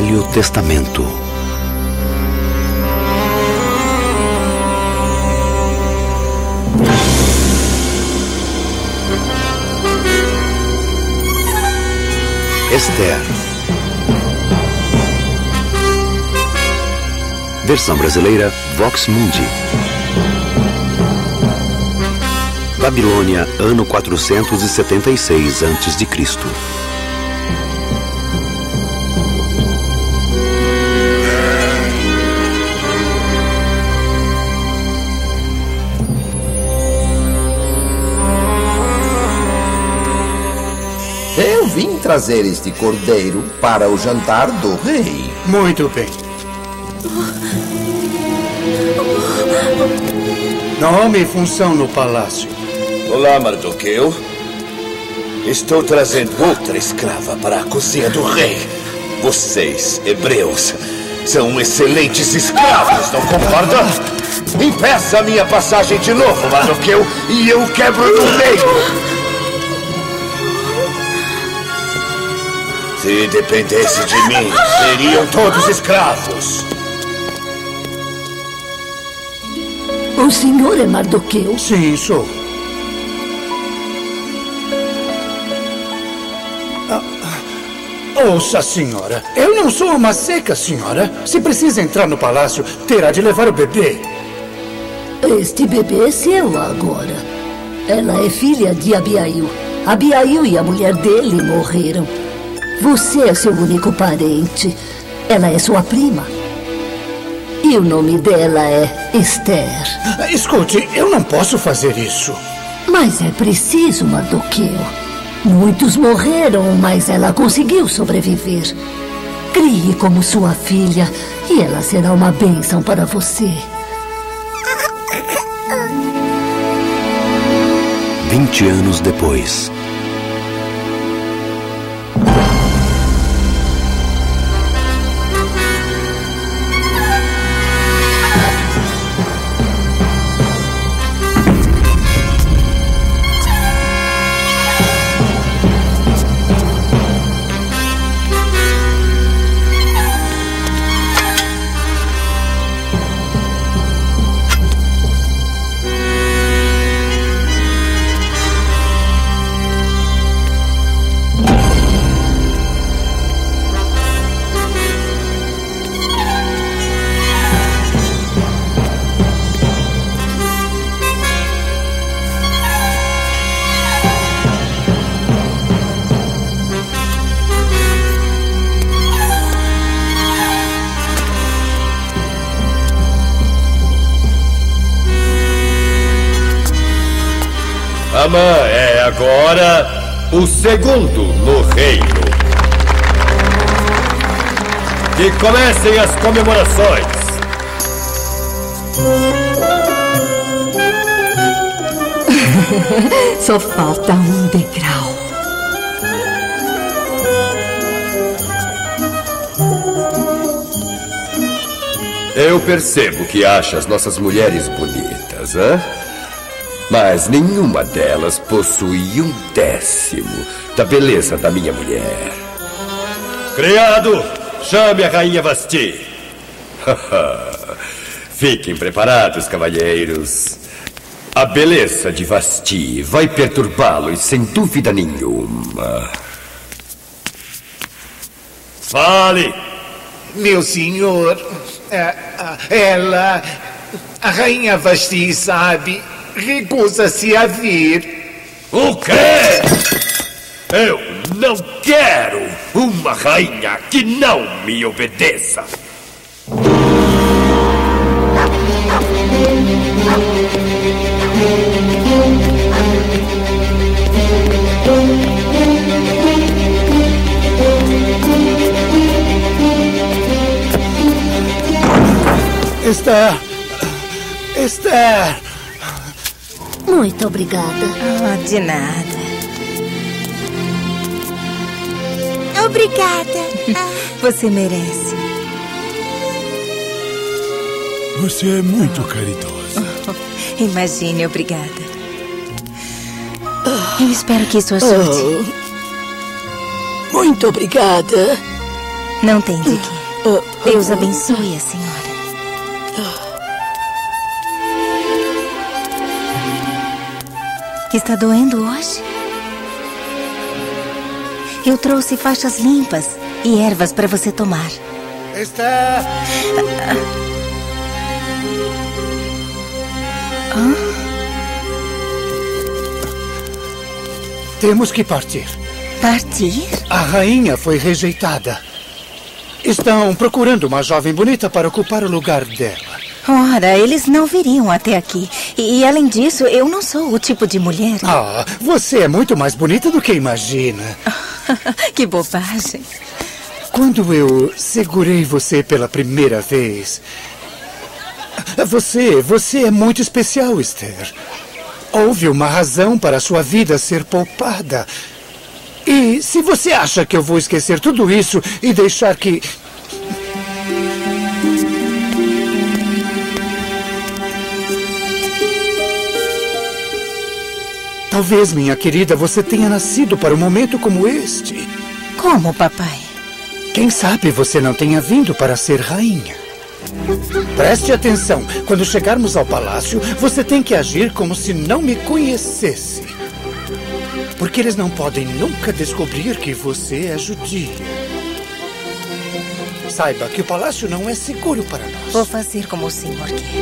Velho Testamento. Esther. Versão brasileira Vox Mundi. Babilônia, ano 476 a.C. Eu vim trazer este cordeiro para o jantar do rei. Muito bem. Nome e função no palácio. Olá, Mardoqueu. Estou trazendo outra escrava para a cozinha do rei. Vocês, hebreus, são excelentes escravos, não concorda? Impeça a minha passagem de novo, Mardoqueu, e eu quebro no meio. Se dependesse de mim, seriam todos escravos. O senhor é Mardoqueu? Sim, sou. Ouça, senhora. Eu não sou uma seca, senhora. Se precisa entrar no palácio, terá de levar o bebê. Este bebê é seu agora. Ela é filha de Abiail. Abiail e a mulher dele morreram. Você é seu único parente. Ela é sua prima. E o nome dela é Esther. Escute, eu não posso fazer isso. Mas é preciso, Mardoqueu. Muitos morreram, mas ela conseguiu sobreviver. Crie como sua filha e ela será uma bênção para você. 20 anos depois. Amã é agora o segundo no reino. Que comecem as comemorações. Só falta um degrau. Eu percebo que acha as nossas mulheres bonitas, hã? Mas nenhuma delas possui 1/10 da beleza da minha mulher. Criado, chame a rainha Vasti. Fiquem preparados, cavalheiros. A beleza de Vasti vai perturbá-los sem dúvida nenhuma. Fale! Meu senhor, a rainha Vasti sabe, recusa-se a vir. O quê? Eu não quero uma rainha que não me obedeça. Esther! Muito obrigada. Oh, de nada. Obrigada. Você merece. Você é muito caridosa. Imagine, obrigada. Eu espero que isso ajude. Muito obrigada. Não tem de quê. Deus abençoe a senhora. Está doendo hoje? Eu trouxe faixas limpas e ervas para você tomar. Está... Temos que partir. Partir? A rainha foi rejeitada. Estão procurando uma jovem bonita para ocupar o lugar dela. Ora, eles não viriam até aqui. E além disso, eu não sou o tipo de mulher. Ah, você é muito mais bonita do que imagina. Que bobagem. Quando eu segurei você pela primeira vez... Você é muito especial, Esther. Houve uma razão para sua vida ser poupada. E se você acha que eu vou esquecer tudo isso e deixar que... Talvez, minha querida, você tenha nascido para um momento como este. Como, papai? Quem sabe você não tenha vindo para ser rainha. Preste atenção. Quando chegarmos ao palácio, você tem que agir como se não me conhecesse. Porque eles não podem nunca descobrir que você é judia. Saiba que o palácio não é seguro para nós. Vou fazer como o senhor quer.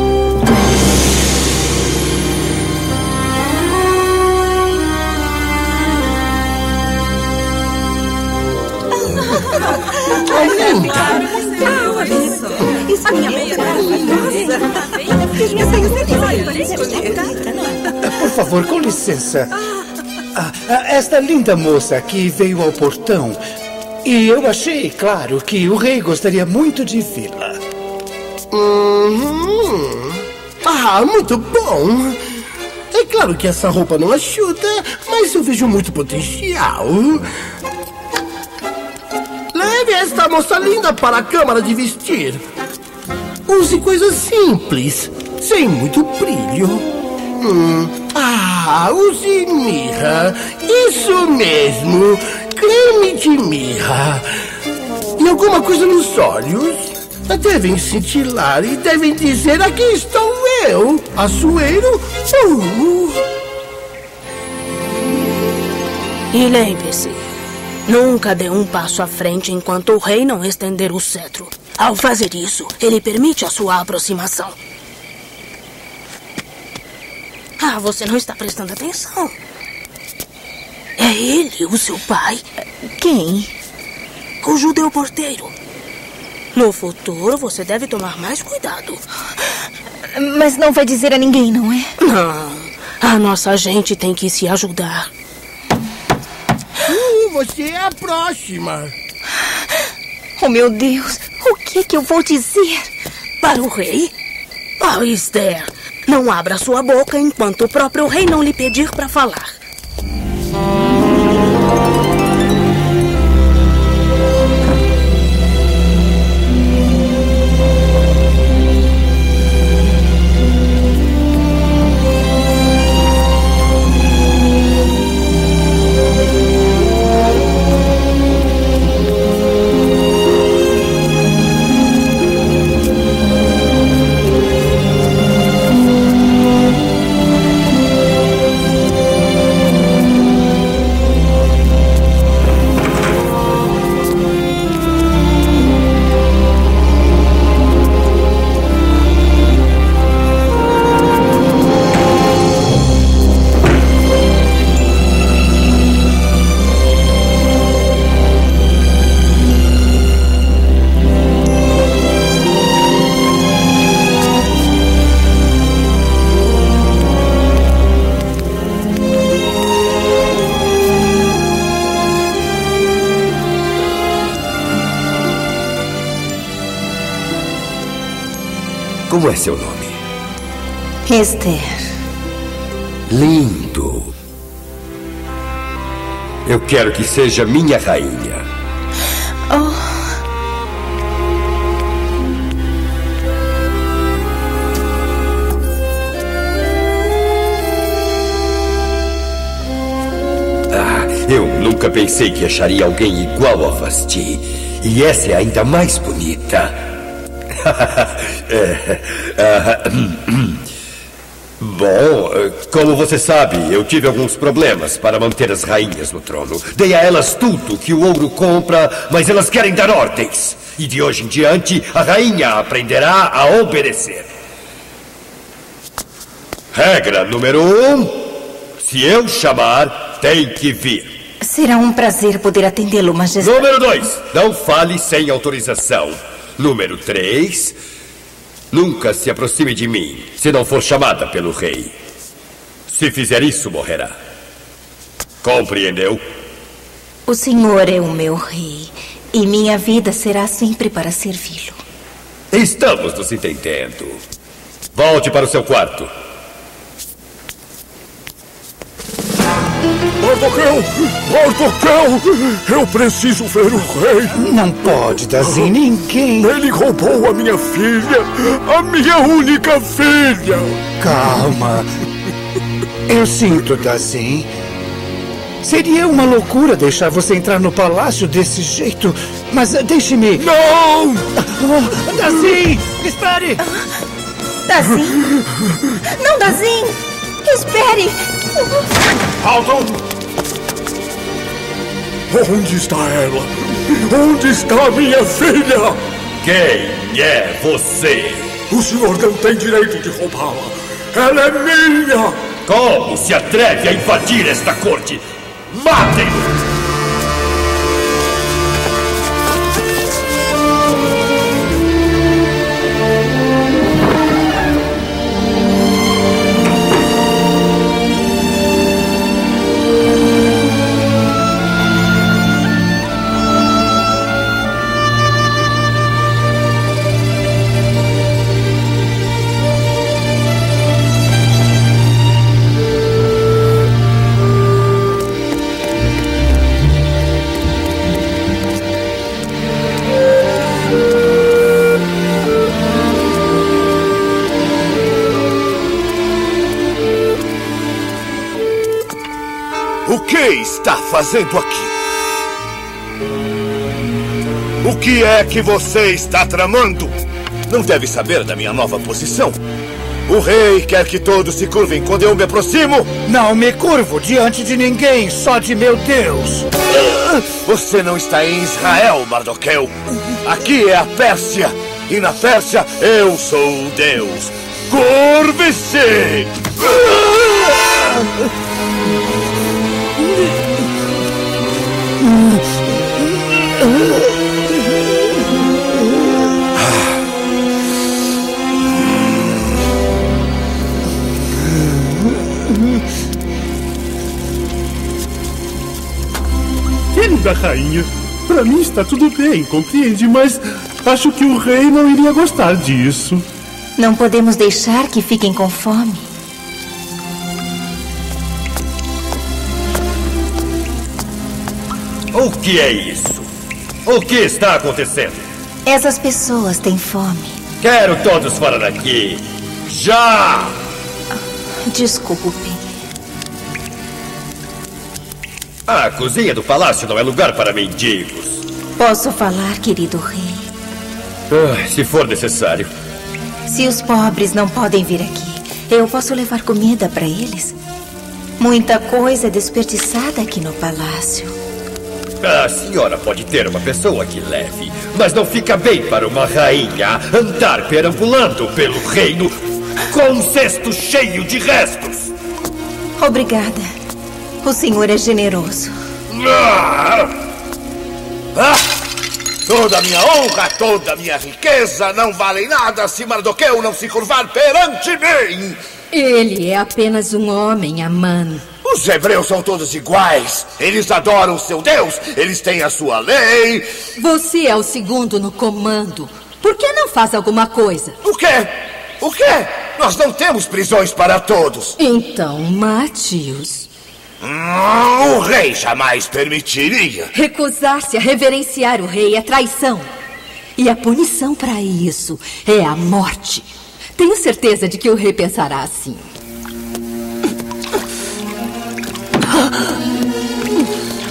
Por favor, com licença. Esta linda moça que veio ao portão. E eu achei, claro, que o rei gostaria muito de vê-la. Muito bom. É claro que essa roupa não ajuda, mas eu vejo muito potencial. Leve esta moça linda para a câmara de vestir. Use coisas simples, sem muito brilho. Use mirra. Isso mesmo. Creme de mirra. E alguma coisa nos olhos. Devem cintilar e devem dizer: aqui estou eu, Açoeiro. E lembre-se, nunca dê um passo à frente enquanto o rei não estender o cetro. Ao fazer isso, ele permite a sua aproximação. Você não está prestando atenção. É ele, o seu pai. Quem? O judeu porteiro. No futuro, você deve tomar mais cuidado. Mas não vai dizer a ninguém, não é? Não. A nossa gente tem que se ajudar. Você é a próxima. Oh, meu Deus. O que é que eu vou dizer? Para o rei? Esther, não abra sua boca enquanto o próprio rei não lhe pedir para falar. Como é seu nome? Esther. Lindo. Eu quero que seja minha rainha. Eu nunca pensei que acharia alguém igual a Vashti. E essa é ainda mais bonita. Bom, como você sabe, eu tive alguns problemas para manter as rainhas no trono. Dei a elas tudo que o ouro compra, mas elas querem dar ordens. E de hoje em diante, a rainha aprenderá a obedecer. Regra número 1. Se eu chamar, tem que vir. Será um prazer poder atendê-lo, majestade. Número 2. Não fale sem autorização. Número 3. Nunca se aproxime de mim se não for chamada pelo rei. Se fizer isso, morrerá. Compreendeu? O senhor é o meu rei. E minha vida será sempre para servi-lo. Estamos nos entendendo. Volte para o seu quarto. Mardoqueu! Mardoqueu! Eu preciso ver o rei! Não pode, Dazin, ninguém... Ele roubou a minha filha! A minha única filha! Calma. Eu sinto, Dazin. Seria uma loucura deixar você entrar no palácio desse jeito, mas deixe-me... Não! Dazin, espere! Dazin! Não, Dazin! Espere! Alton! Onde está ela? Onde está minha filha? Quem é você? O senhor não tem direito de roubá-la. Ela é minha! Como se atreve a invadir esta corte? Matem-no! O que está fazendo aqui? O que é que você está tramando? Não deve saber da minha nova posição. O rei quer que todos se curvem quando eu me aproximo. Não me curvo diante de ninguém, só de meu Deus. Você não está em Israel, Mardoqueu. Aqui é a Pérsia. E na Pérsia eu sou o Deus. Curve-se! Querida rainha, pra mim está tudo bem, compreende? Mas acho que o rei não iria gostar disso. Não podemos deixar que fiquem com fome. O que é isso? O que está acontecendo? Essas pessoas têm fome. Quero todos fora daqui. Já! Desculpe. A cozinha do palácio não é lugar para mendigos. Posso falar, querido rei? Se for necessário. Se os pobres não podem vir aqui, eu posso levar comida para eles. Muita coisa é desperdiçada aqui no palácio. A senhora pode ter uma pessoa que leve, mas não fica bem para uma rainha andar perambulando pelo reino com um cesto cheio de restos. Obrigada. O senhor é generoso. Toda a minha honra, toda a minha riqueza não valem nada se Mardoqueu não se curvar perante mim. Ele é apenas um homem, Aman. Os hebreus são todos iguais. Eles adoram seu Deus. Eles têm a sua lei. Você é o segundo no comando. Por que não faz alguma coisa? O quê? O quê? Nós não temos prisões para todos. Então, mate-os. O rei jamais permitiria. Recusar-se a reverenciar o rei é traição. E a punição para isso é a morte. Tenho certeza de que o rei pensará assim.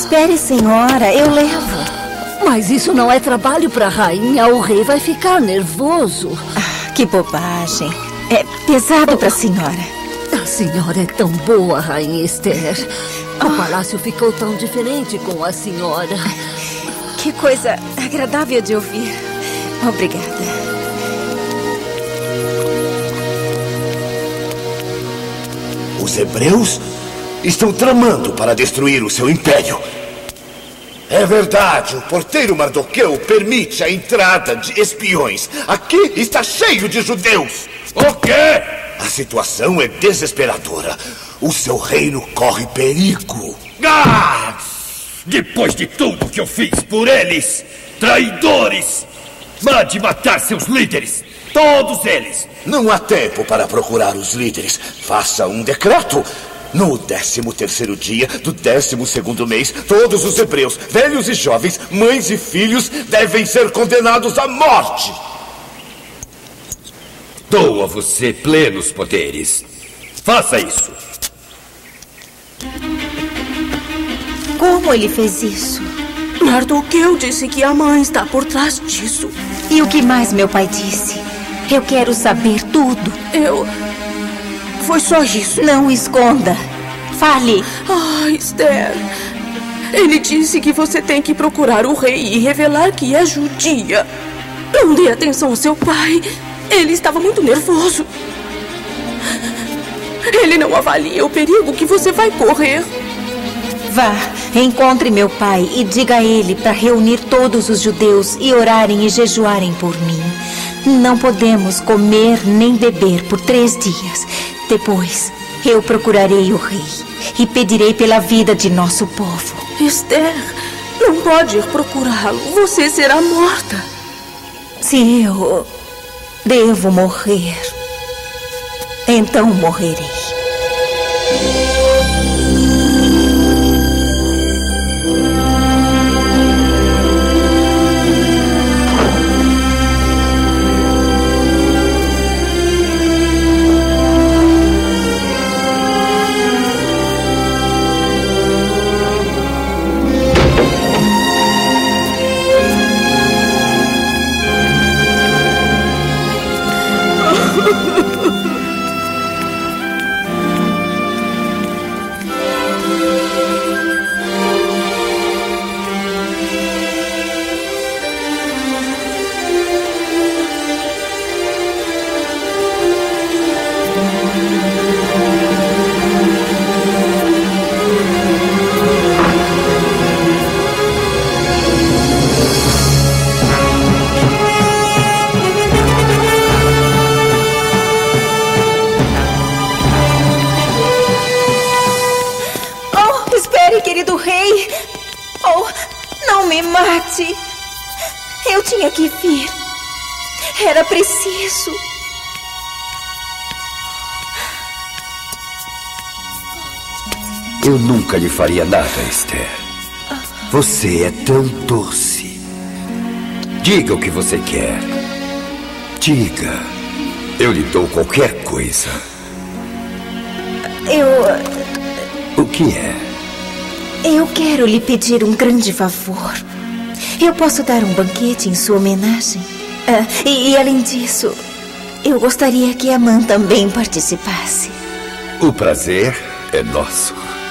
Espere, senhora, eu levo. Mas isso não é trabalho para a rainha. O rei vai ficar nervoso. Que bobagem. É pesado para a senhora. A senhora é tão boa, Rainha Esther. O palácio ficou tão diferente com a senhora. Que coisa agradável de ouvir. Obrigada. Os hebreus estão tramando para destruir o seu império. É verdade, o porteiro Mardoqueu permite a entrada de espiões. Aqui está cheio de judeus. O quê? A situação é desesperadora. O seu reino corre perigo. Ah! Depois de tudo que eu fiz por eles, traidores! Mande matar seus líderes! Todos eles! Não há tempo para procurar os líderes. Faça um decreto. No 13º dia do 12º mês, todos os hebreus, velhos e jovens, mães e filhos, devem ser condenados à morte. Dou a você plenos poderes. Faça isso. Como ele fez isso? Mardoqueu disse que a mãe está por trás disso. E o que mais meu pai disse? Eu quero saber tudo. Foi só isso. Não esconda. Fale. Esther. Ele disse que você tem que procurar o rei e revelar que é judia. Não dê atenção ao seu pai. Ele estava muito nervoso. Ele não avalia o perigo que você vai correr. Vá, encontre meu pai e diga a ele para reunir todos os judeus e orarem e jejuarem por mim. Não podemos comer nem beber por 3 dias. Depois, eu procurarei o rei e pedirei pela vida de nosso povo. Esther, não pode ir procurá-lo. Você será morta. Se eu devo morrer, então morrerei. Eu tinha que vir. Era preciso. Eu nunca lhe faria nada, Esther. Você é tão doce. Diga o que você quer. Diga. Eu lhe dou qualquer coisa. O que é? Eu quero lhe pedir um grande favor. Eu posso dar um banquete em sua homenagem? E além disso, eu gostaria que a Amã também participasse. O prazer é nosso.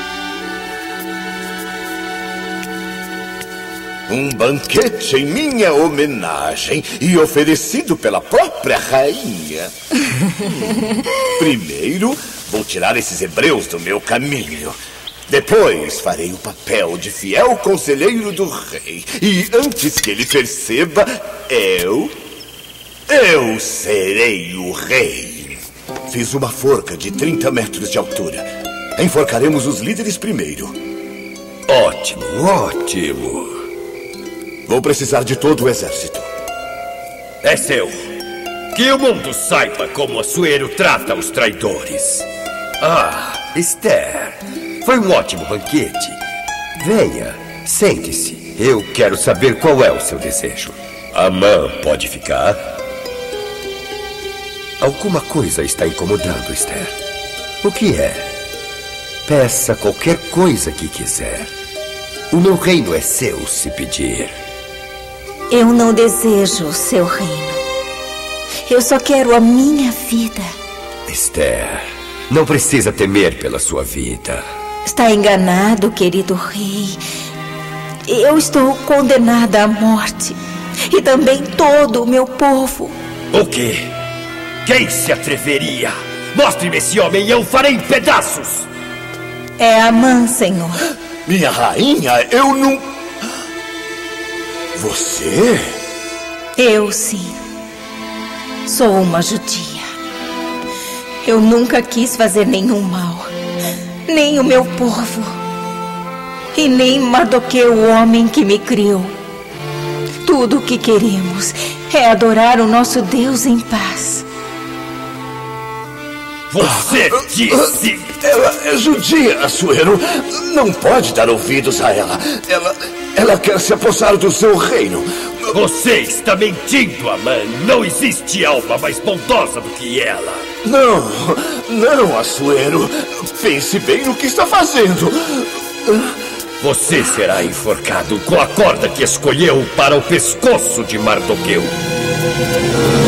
Um banquete em minha homenagem e oferecido pela própria rainha. Primeiro, vou tirar esses hebreus do meu caminho. Depois farei o papel de fiel conselheiro do rei. E antes que ele perceba, eu serei o rei. Fiz uma forca de 30 metros de altura. Enforcaremos os líderes primeiro. Ótimo, ótimo. Vou precisar de todo o exército. É seu. Que o mundo saiba como Assuero trata os traidores. Esther, foi um ótimo banquete. Venha, sente-se. Eu quero saber qual é o seu desejo. Amã pode ficar? Alguma coisa está incomodando, Esther. O que é? Peça qualquer coisa que quiser. O meu reino é seu se pedir. Eu não desejo o seu reino. Eu só quero a minha vida. Esther, não precisa temer pela sua vida. Está enganado, querido rei. Eu estou condenada à morte. E também todo o meu povo. O quê? Quem se atreveria? Mostre-me esse homem e eu o farei em pedaços. É Amã, senhor. Minha rainha, eu não... Você? Eu, sim. Sou uma judia. Eu nunca quis fazer nenhum mal. Nem o meu povo. E nem Mardoqueu, o homem que me criou. Tudo o que queremos é adorar o nosso Deus em paz. Você disse... Ela é judia, Assuero. Não pode dar ouvidos a ela. Ela quer se apossar do seu reino. Você está mentindo, Amã. Não existe alma mais bondosa do que ela. Não, Assuero. Pense bem no que está fazendo. Você será enforcado com a corda que escolheu para o pescoço de Mardoqueu.